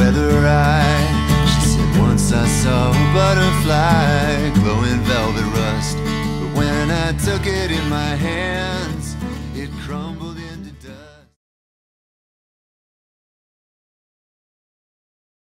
weather right. She said once I saw a butterfly glowing velvet rust, but when I took it in my hands